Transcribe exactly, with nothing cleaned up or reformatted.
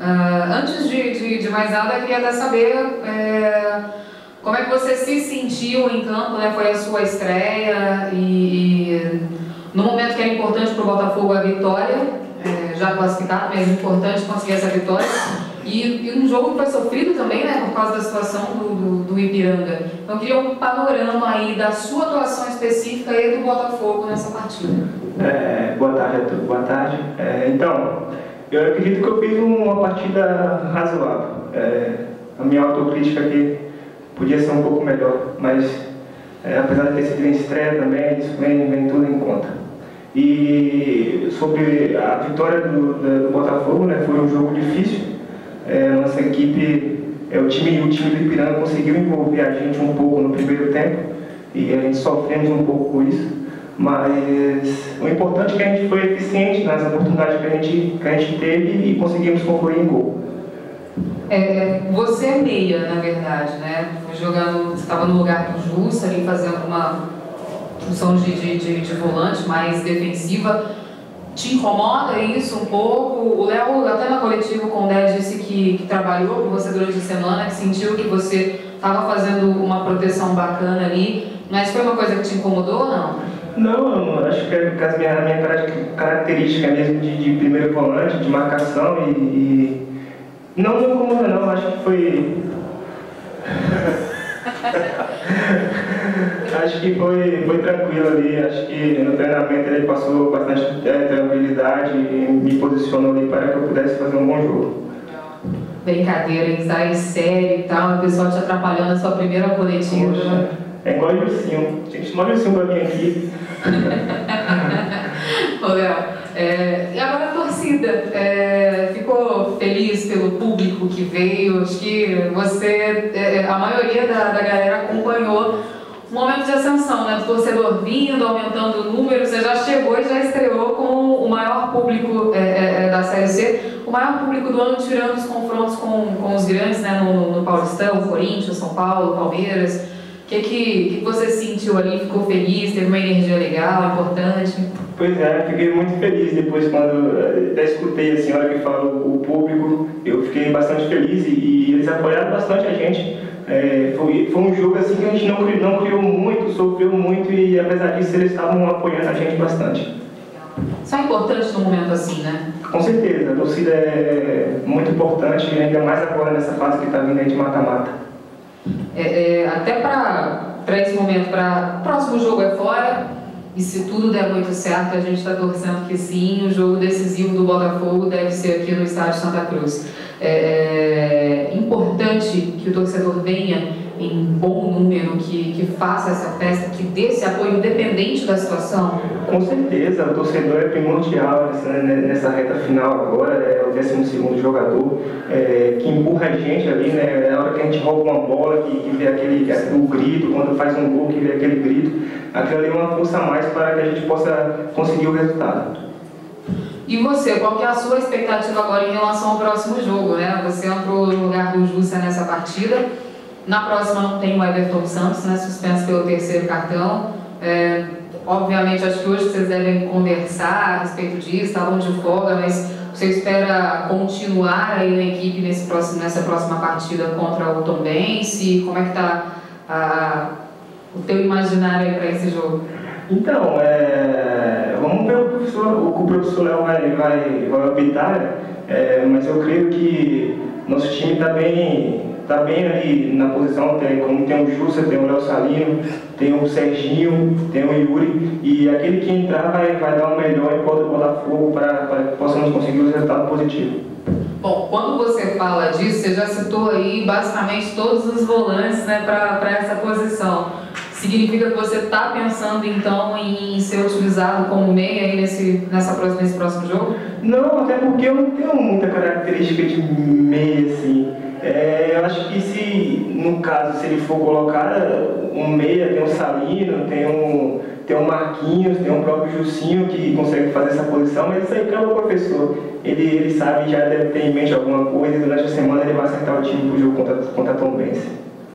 Uh, antes de, de, de mais nada, eu queria até saber é, como é que você se sentiu em campo, né? Foi a sua estreia e, e no momento que era importante para o Botafogo a vitória, é, já classificado, mas importante conseguir essa vitória. E, e um jogo que foi sofrido também, né, por causa da situação do, do, do Ipiranga. Então eu queria um panorama aí da sua atuação específica e do Botafogo nessa partida. É, boa tarde a todos, boa tarde. É, então, eu acredito que eu fiz uma partida razoável. É, a minha autocrítica aqui podia ser um pouco melhor, mas é, apesar de ter sido em estreia também, isso vem, vem tudo em conta. E sobre a vitória do, do, do Botafogo, né, foi um jogo difícil. É, nossa equipe, é, o, time, o time do Ipiranga conseguiu envolver a gente um pouco no primeiro tempo e a gente sofremos um pouco com isso, mas o importante é que a gente foi eficiente nas oportunidades que a gente, que a gente teve e conseguimos concluir em gol. É, você é meia, na verdade, né? Foi jogando, estava no lugar do Jussa, ali fazendo uma função de, de, de, de volante mais defensiva. Te incomoda isso um pouco? O Léo, até na coletiva com o Dé, disse que, que trabalhou com você durante a semana, que sentiu que você estava fazendo uma proteção bacana ali, mas foi uma coisa que te incomodou ou não? Não, eu acho que é a minha, a minha característica mesmo de, de primeiro volante, de marcação e... e... Não me incomoda não, acho que foi... Acho que foi, foi tranquilo ali, acho que no treinamento ele passou bastante é, tranquilidade e me posicionou ali para que eu pudesse fazer um bom jogo. Brincadeira, ensaio sério e tal, o pessoal te atrapalhando na sua primeira coletiva. Poxa, é igual o Ilcinho, tinha que chamar o Ilcinho para vir aqui. Ô Léo, é, e agora a torcida, é, ficou feliz pelo público que veio? Acho que você, é, a maioria da, da galera acompanhou um momento de ascensão, né, do torcedor vindo, aumentando o número. Você já chegou e já estreou com o maior público é, é, da Série C, o maior público do ano, tirando os confrontos com, com os grandes, né, no, no Paulistão, Corinthians, São Paulo, Palmeiras. O que, que, que você sentiu ali? Ficou feliz? Teve uma energia legal, importante? Pois é, fiquei muito feliz depois quando até escutei assim, a hora que fala o público, eu fiquei bastante feliz e, e eles apoiaram bastante a gente. É, foi, foi um jogo assim que a gente não, não criou muito, sofreu muito e apesar disso eles estavam apoiando a gente bastante. Isso é importante num momento assim, né? Com certeza, a torcida é muito importante, ainda mais agora nessa fase que está vindo aí de mata-mata. É, é, até para esse momento, para o próximo jogo é fora, e se tudo der muito certo, a gente está torcendo que sim, o jogo decisivo do Botafogo deve ser aqui no estádio Santa Cruz. É, é importante que o torcedor venha em bom número, que, que faça essa festa, que dê esse apoio independente da situação? Com certeza, o torcedor é primordial nessa, nessa reta final agora, é o décimo segundo jogador, é, que empurra a gente ali, né, é a hora que a gente rouba uma bola, que, que vê aquele, o grito, quando faz um gol, que vê aquele grito, aquilo ali é uma força a mais para que a gente possa conseguir o resultado. E você, qual que é a sua expectativa agora em relação ao próximo jogo, né? Você entrou no lugar do Jussa nessa partida. Na próxima não tem o Everton Santos, né, suspenso pelo terceiro cartão. É, obviamente, acho que hoje vocês devem conversar a respeito disso, estavam de folga, mas você espera continuar aí na equipe nesse próximo, nessa próxima partida contra o Tombense? Como é que está o teu imaginário aí para esse jogo? Então, é, vamos ver o, professor, o que o professor Léo vai, vai, vai optar, é, mas eu creio que nosso time está bem... Está bem ali na posição, tem, como tem o Jussa, tem o Léo Salino, tem o Serginho, tem o Yuri, e aquele que entrar vai, vai dar o melhor em prol do Botafogo para que possamos conseguir os resultados positivos. Bom, quando você fala disso, você já citou aí basicamente todos os volantes, né, para essa posição. Significa que você está pensando então em ser utilizado como meia aí nesse, nessa, nesse próximo jogo? Não, até porque eu não tenho muita característica de meia assim. É, eu acho que se, no caso, se ele for colocar um meia, tem um Salino, tem um, tem um Marquinhos, tem um próprio Jussinho que consegue fazer essa posição, mas isso aí cabe ao professor. Ele, ele sabe, já deve ter em mente alguma coisa e durante a semana ele vai acertar o time pro jogo contra, contra a Tombense.